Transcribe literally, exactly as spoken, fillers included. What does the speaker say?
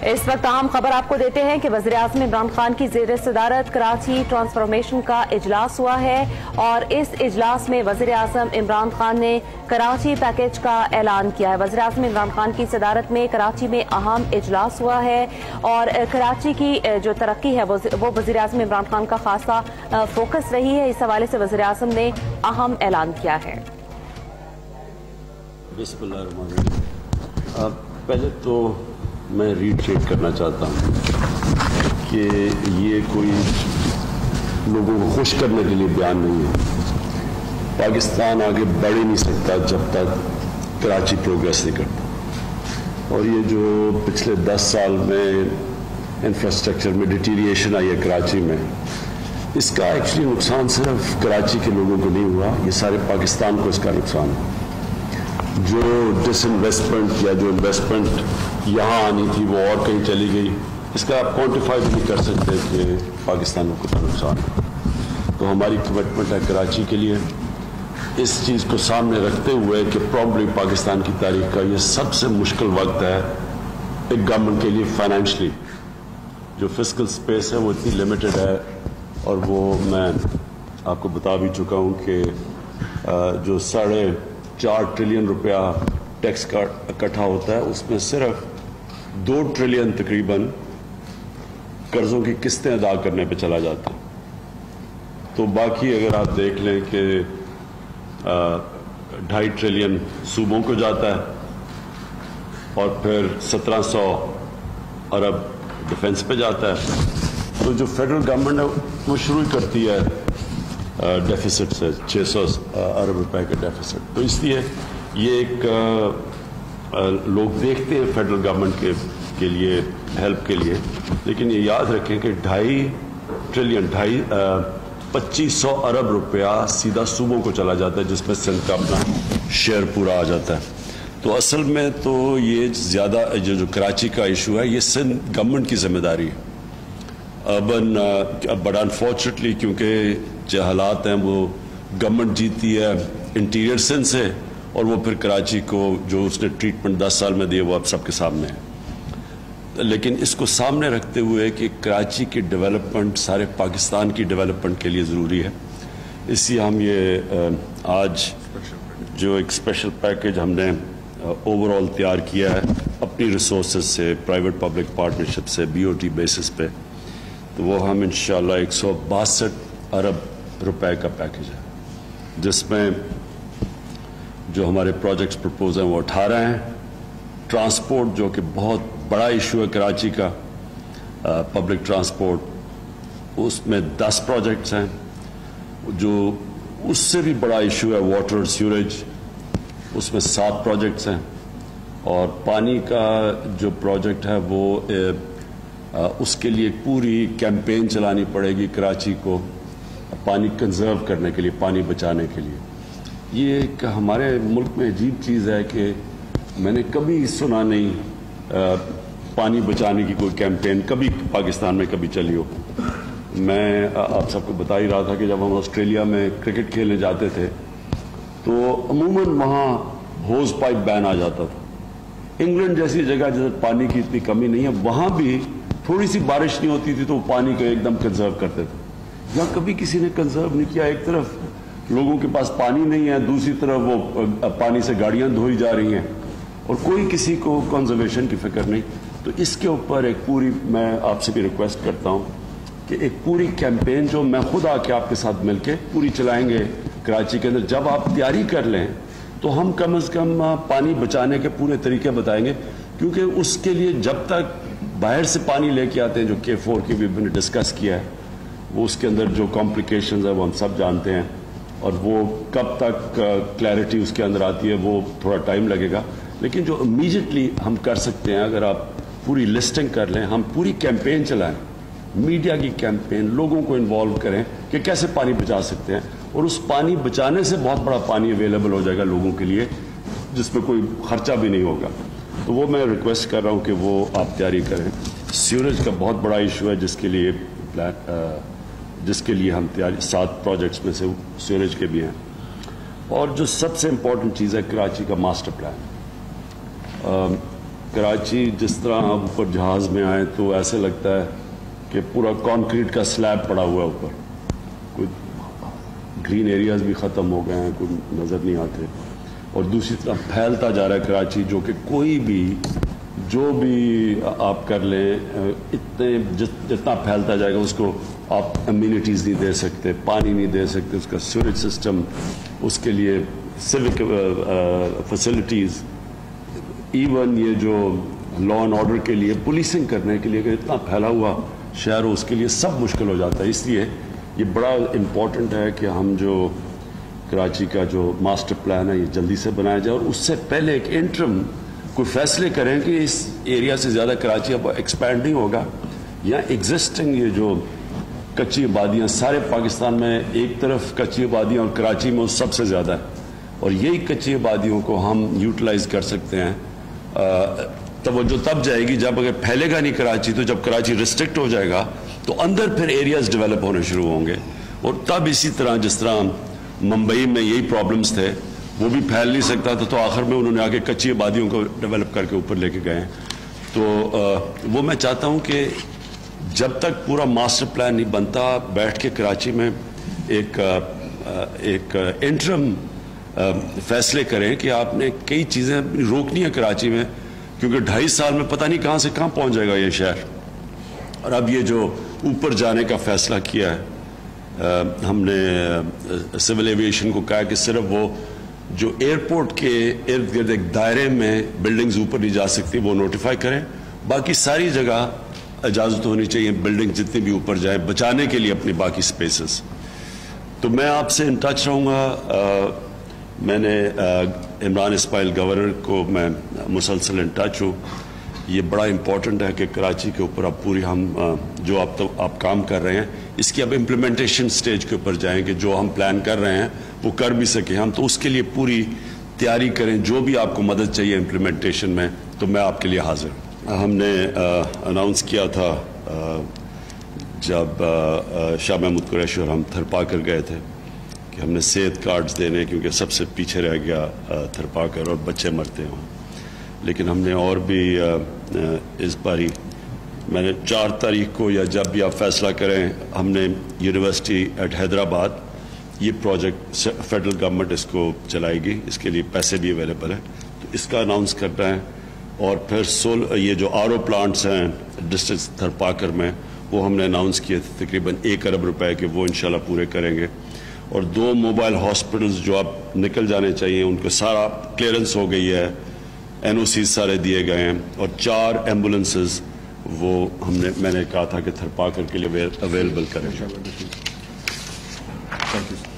اس وقت اہم خبر آپ کو دیتے ہیں کہ وزیر اعظم عمران خان کی زیر صدارت کراچی ٹرانسفارمیشن کا اجلاس ہوا ہے اور اس اجلاس میں وزیر اعظم عمران خان نے کراچی پیکج کا اعلان کیا ہے۔ وزیر اعظم عمران خان کی صدارت میں کراچی میں اہم اجلاس ہوا ہے اور کراچی کی جو ترقی ہے وہ وزیر اعظم عمران خان کا خاصا فوکس رہی ہے۔ اس حوالے سے وزیر اعظم نے اہم اعلان کیا ہے۔ بسم اللہ الرحمن الرحیم۔ پہلے تو میں ریٹریٹ کرنا چاہتا ہوں کہ یہ کوئی لوگوں کو خوش کرنے کے لیے بیان نہیں ہے۔ پاکستان آگے بڑھ ہی نہیں سکتا جب تک کراچی پروگریس نہیں کرتا، اور یہ جو پچھلے دس سال میں انفراسٹرکچر میں ڈیٹیریشن آئی ہے کراچی میں، اس کا ایکچولی نقصان صرف کراچی کے لوگوں کو نہیں ہوا، یہ سارے پاکستان کو اس کا نقصان ہے۔ جو ڈس انویسٹمنٹ یا جو انویسٹمنٹ یہاں آنی تھی وہ اور کہیں چلی گئی، اس کا آپ کوانٹیفائی بھی نہیں کر سکتے کہ پاکستان کو کتنا نقصان ہے۔ تو ہماری کمٹمنٹ ہے کراچی کے لیے، اس چیز کو سامنے رکھتے ہوئے کہ پرابلی پاکستان کی تاریخ کا یہ سب سے مشکل وقت ہے ایک گورنمنٹ کے لیے فائنینشلی۔ جو فسکل سپیس ہے وہ اتنی لمیٹڈ ہے، اور وہ میں آپ کو بتا بھی چکا ہوں کہ جو ساڑھے چار ٹریلین روپیہ ٹیکس کا اکٹھا ہوتا ہے، اس میں صرف دو ٹریلین تقریباً قرضوں کی قسطیں ادا کرنے پہ چلا جاتا ہے۔ تو باقی اگر آپ دیکھ لیں کہ ڈھائی ٹریلین صوبوں کو جاتا ہے، اور پھر سترہ سو ارب ڈیفنس پہ جاتا ہے، تو جو فیڈرل گورنمنٹ ہے وہ شروع کرتی ہے ڈیفیسٹ سے چھ سو ارب روپے کا ڈیفیسٹ۔ تو اس لیے یہ ایک لوگ دیکھتے ہیں فیڈرل گورنمنٹ کے کے لیے ہیلپ کے لیے، لیکن یہ یاد رکھیں کہ ڈھائی ٹریلین ڈھائی پچیس سو ارب روپیہ سیدھا صوبوں کو چلا جاتا ہے، جس میں سندھ کا اپنا شیئر پورا آ جاتا ہے۔ تو اصل میں تو یہ زیادہ جو جو کراچی کا ایشو ہے یہ سندھ گورنمنٹ کی ذمہ داری ہے اربن، بٹ انفارچونیٹلی کیونکہ جو حالات ہیں وہ گورنمنٹ جیتی ہے انٹیریئر سندھ سے، اور وہ پھر کراچی کو جو اس نے ٹریٹمنٹ دس سال میں دیے وہ اب سب کے سامنے ہے۔ لیکن اس کو سامنے رکھتے ہوئے کہ کراچی کی ڈیولپمنٹ سارے پاکستان کی ڈیولپمنٹ کے لیے ضروری ہے، اس لیے ہم یہ آج جو ایک اسپیشل پیکج ہم نے اوور آل تیار کیا ہے اپنی ریسورسز سے، پرائیویٹ پبلک پارٹنرشپ سے، بی او ٹی بیسس پہ، تو وہ ہم انشاءاللہ ایک سو باسٹھ ارب روپے کا پیکج ہے، جس میں جو ہمارے پروجیکٹس پرپوز ہیں وہ اٹھارہ ہیں۔ ٹرانسپورٹ جو کہ بہت بڑا ایشو ہے کراچی کا، پبلک ٹرانسپورٹ، اس میں دس پروجیکٹس ہیں۔ جو اس سے بھی بڑا ایشو ہے واٹر سیوریج، اس میں سات پروجیکٹس ہیں۔ اور پانی کا جو پروجیکٹ ہے وہ اس کے لیے پوری کیمپین چلانی پڑے گی کراچی کو پانی کنزرو کرنے کے لیے، پانی بچانے کے لیے۔ یہ ایک ہمارے ملک میں عجیب چیز ہے کہ میں نے کبھی سنا نہیں پانی بچانے کی کوئی کیمپین کبھی پاکستان میں کبھی چلی ہو۔ میں آپ سب کو بتا ہی رہا تھا کہ جب ہم آسٹریلیا میں کرکٹ کھیلنے جاتے تھے تو عموماً وہاں ہوز پائپ بین آ جاتا تھا۔ انگلینڈ جیسی جگہ جیسے پانی کی اتنی کمی نہیں ہے، وہاں بھی تھوڑی سی بارش نہیں ہوتی تھی تو وہ پانی کو ایک دم کنزرو کرتے تھے۔ یہاں کبھی کسی نے کنزرو نہیں کیا۔ ایک طرف لوگوں کے پاس پانی نہیں ہے، دوسری طرف وہ پانی سے گاڑیاں دھوئی جا رہی ہیں، اور کوئی کسی کو کنزرویشن کی فکر نہیں۔ تو اس کے اوپر ایک پوری، میں آپ سے بھی ریکویسٹ کرتا ہوں کہ ایک پوری کیمپین جو میں خود آ کے آپ کے ساتھ مل کے پوری چلائیں گے کراچی کے اندر۔ جب آپ تیاری کر لیں تو ہم کم از کم پانی بچانے کے پورے طریقے بتائیں گے، کیونکہ اس کے لیے جب تک باہر سے پانی لے کے آتے ہیں، جو کے فور کی بھی میں نے ڈسکس کیا ہے، وہ اس کے اندر جو کمپلیکیشنز ہیں وہ ہم سب جانتے ہیں، اور وہ کب تک کلیئرٹی اس کے اندر آتی ہے وہ تھوڑا ٹائم لگے گا۔ لیکن جو امیجیٹلی ہم کر سکتے ہیں، اگر آپ پوری لسٹنگ کر لیں، ہم پوری کیمپین چلائیں، میڈیا کی کیمپین، لوگوں کو انوالو کریں کہ کیسے پانی بچا سکتے ہیں، اور اس پانی بچانے سے بہت بڑا پانی اویلیبل ہو جائے گا لوگوں کے لیے، جس میں کوئی خرچہ بھی نہیں ہوگا۔ تو وہ میں ریکویسٹ کر رہا ہوں کہ وہ آپ تیاری کریں۔ سیوریج کا بہت بڑا ایشو ہے، جس کے لیے جس کے لیے ہم تیاری، سات پروجیکٹس میں سے سیوریج کے بھی ہیں۔ اور جو سب سے امپورٹنٹ چیز ہے کراچی کا ماسٹر پلان۔ कराची जिस तरह हम ऊपर जहाज़ में आए तो ऐसे लगता है कि पूरा कंक्रीट का स्लैब पड़ा हुआ है ऊपर, कोई ग्रीन एरियाज भी ख़त्म हो गए हैं, कोई नज़र नहीं आते, और दूसरी तरफ फैलता जा रहा है कराची, जो कि कोई भी जो भी आप कर लें इतने जित, जितना फैलता जाएगा उसको आप अम्यूनिटीज़ नहीं दे सकते, पानी नहीं दे सकते, उसका सीवरेज सिस्टम, उसके लिए सिविक फैसिलिटीज़, इवन ये जो लॉ एंड ऑर्डर के लिए पुलिसिंग करने के लिए अगर इतना फैला हुआ शहर हो उसके लिए सब मुश्किल हो जाता है। इसलिए ये बड़ा इम्पॉर्टेंट है कि हम जो कराची का जो मास्टर प्लान है ये जल्दी से बनाया जाए, और उससे पहले एक इंटरम कोई फैसले करें कि इस एरिया से ज़्यादा कराची अब एक्सपैंड नहीं होगा, या एग्जिस्टिंग ये जो कच्ची आबादियाँ सारे पाकिस्तान में एक तरफ कच्ची आबादियाँ और कराची में सबसे ज़्यादा है, और यही कच्ची आबादियों को हम यूटिलाइज़ कर सकते हैं। तवज्जो तब जाएगी जब अगर फैलेगा नहीं कराची, तो जब कराची रिस्ट्रिक्ट हो जाएगा तो अंदर फिर एरियाज डेवलप होने शुरू होंगे, और तब इसी तरह जिस तरह मुंबई में यही प्रॉब्लम्स थे, वो भी फैल नहीं सकता था, तो आखिर में उन्होंने आके कच्ची आबादियों को डेवलप करके ऊपर लेके गए। तो आ, वो मैं चाहता हूँ कि जब तक पूरा मास्टर प्लान नहीं बनता, बैठ के कराची में एक एक इंटरम फैसले करें कि आपने कई चीज़ें रोकनी है कराची में, क्योंकि ढाई साल में पता नहीं कहाँ से कहाँ पहुँच जाएगा ये शहर। और अब ये जो ऊपर जाने का फैसला किया है, आ, हमने सिविल एविएशन को कहा कि सिर्फ वो जो एयरपोर्ट के इर्द गिर्द एक दायरे में बिल्डिंग्स ऊपर नहीं जा सकती वो नोटिफाई करें, बाकी सारी जगह इजाज़त होनी चाहिए बिल्डिंग जितनी भी ऊपर जाए, बचाने के लिए अपनी बाकी स्पेसेस। तो मैं आपसे इन टच रहूँगा। मैंने आ, इमरान इस्माइल गवर्नर को मैं मुसलसल इन टच हूँ। ये बड़ा इम्पोर्टेंट है कि कराची के ऊपर अब पूरी हम आ, जो आप तो आप काम कर रहे हैं इसकी अब इम्प्लीमेंटेशन स्टेज के ऊपर जाएंगे, जो हम प्लान कर रहे हैं वो कर भी सके हम, तो उसके लिए पूरी तैयारी करें। जो भी आपको मदद चाहिए इम्प्लीमेंटेशन में तो मैं आपके लिए हाजिर हूँ। हमने अनाउंस किया था आ, जब आ, शाह महमूद कुरैशी और हम थरपाकर गए थे कि हमने सेहत कार्ड्स देने, क्योंकि सबसे पीछे रह गया थरपाकर और बच्चे मरते हों। लेकिन हमने और भी आ, इस बारी मैंने चार तारीख को या जब भी आप फैसला करें, हमने यूनिवर्सिटी एट हैदराबाद ये प्रोजेक्ट फेडरल गवर्नमेंट इसको चलाएगी, इसके लिए पैसे भी अवेलेबल हैं, तो इसका अनाउंस करना है। और फिर सोल ये जो आर ओ प्लांट्स हैं डिस्ट्रिक्ट थरपाकर में, वो हमने अनाउंस किए थे तकरीबन एक अरब रुपए के, वो इंशाल्लाह पूरे करेंगे। और दो मोबाइल हॉस्पिटल्स जो आप निकल जाने चाहिए उनको सारा क्लियरेंस हो गई है, एन ओ सी सारे दिए गए हैं, और चार एम्बुलेंसेज वो हमने मैंने कहा था कि थरपाकर के लिए अवेलेबल करें। Thank you.